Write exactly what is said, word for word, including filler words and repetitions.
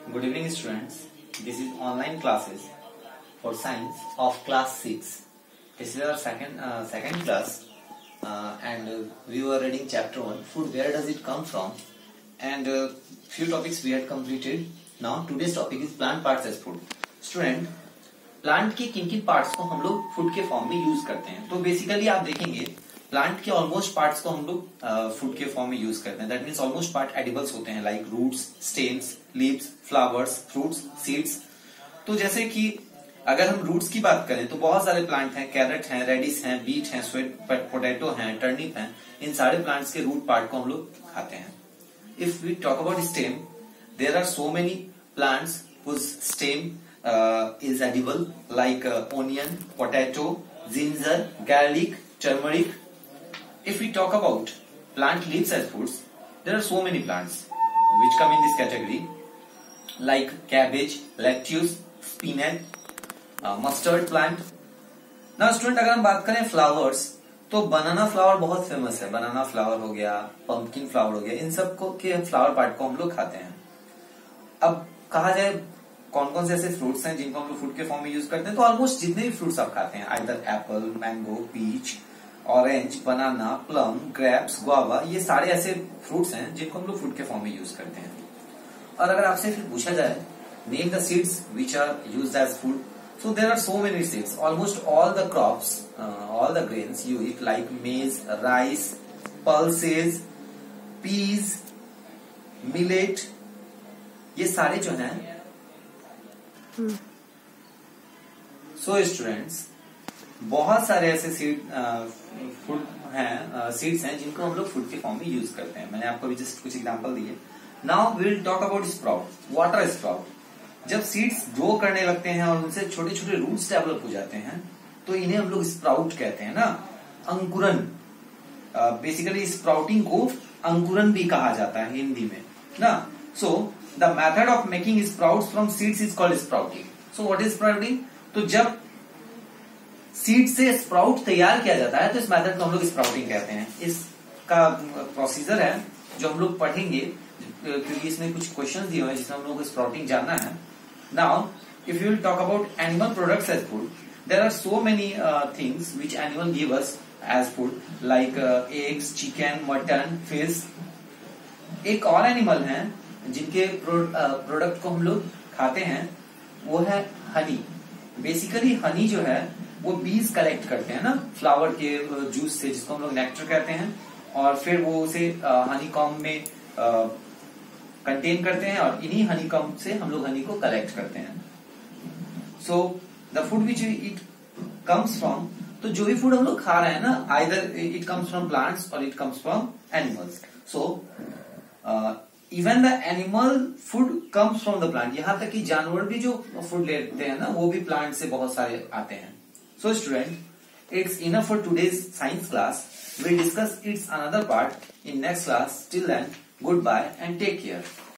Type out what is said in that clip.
Good evening, students. This is online classes for science of class six. This is our second uh, second class, uh, and uh, we were reading chapter one. Food. Where does it come from? And uh, few topics we had completed. Now today's topic is plant parts as food. Student, plant के किन किन parts को हम लोग food के form में use करते हैं? तो बेसिकली आप देखेंगे प्लांट के ऑलमोस्ट पार्ट्स को हम लोग फूड के फॉर्म में यूज करते हैं. That means almost part edibles होते हैं, like roots, stems, leaves, flowers, fruits, seeds. तो जैसे कि अगर हम रूट्स की बात करें तो बहुत सारे प्लांट हैं, कैरेट हैं, रेडिस हैं, बीट हैं, स्वीट पोटैटो हैं, टर्निप हैं. इन सारे प्लांट्स के रूट पार्ट को हम लोग खाते हैं. If we talk about stem, there are so many plants whose stem uh, is edible, like uh, onion, potato, ginger, garlic, turmeric. If we talk about plant leaves as foods, there are so many plants which come in this category, like cabbage, lettuce, spinach, uh, mustard plant. Now student, अगर हम बात करें flowers, तो बनाना flower बहुत famous है. बनाना flower हो गया, pumpkin flower हो गया, इन सब को के फ्लावर पार्ट को हम लोग खाते हैं. अब कहा जाए कौन कौन से ऐसे फ्रूट्स हैं जिनको हम लोग फूड के फॉर्म में यूज करते हैं, तो ऑलमोस्ट जितने भी फ्रूट्स आप खाते हैं, either apple, mango, peach, orange, banana, plum, grapes, guava, ये सारे ऐसे फ्रूट्स हैं जिनको हम लोग फूड के फॉर्म में यूज करते हैं. और अगर आपसे फिर पूछा जाए name the seeds which are used as food, so there are so many seeds. Almost all the crops, uh, all the grains you eat, like maize, rice, pulses, peas, millet, ये सारे जो हैं. सो so, स्टूडेंट्स, बहुत सारे ऐसे seed food हैं, seeds हैं जिनको हम लोग फूड के फॉर्म में यूज करते हैं. मैंने आपको अभी जस्ट कुछ एग्जांपल दिए. Now we will talk about sprout. What are sprout? जब सीड्स ग्रो करने लगते हैं और उनसे छोटे छोटे रूट्स डेवलप हो जाते हैं, तो इन्हें हम लोग स्प्राउट कहते हैं ना. अंकुरन, बेसिकली स्प्राउटिंग को अंकुरन भी कहा जाता है हिंदी में ना. So the method of making sprouts from seeds is called sprouting. So what is sprouting? तो जब सीड से स्प्राउट तैयार किया जाता है तो इस मेथड को हम लोग स्प्राउटिंग कहते हैं. इसका प्रोसीजर है जो हम लोग पढ़ेंगे, क्योंकि इसमें कुछ क्वेश्चन दिए हुए हैं जिसमें हम लोग को स्प्राउटिंग जानना है. Now if you will talk about animal products as food, there are so many things which animal give us as food, like eggs, chicken, mutton, fish. एक और एनिमल है जिनके प्रोडक्ट को हम लोग खाते हैं, वो है हनी. बेसिकली हनी जो है वो बीज कलेक्ट करते हैं ना फ्लावर के जूस से, जिसको हम लोग नेक्टर कहते हैं, और फिर वो उसे हनी कॉम्ब में कंटेन करते हैं और इन्हीं हनी कॉम्ब से हम लोग हनी को कलेक्ट करते हैं. So the food which it comes from, तो जो भी फूड हम लोग खा रहे हैं ना, either it comes from plants और it comes from animals. So even the animal food comes from the plant. यहां तक कि जानवर भी जो फूड लेते हैं ना, वो भी प्लांट से बहुत सारे आते हैं. So student, it's enough for today's science class. We discuss it's another part in next class. Till then, good bye and take care.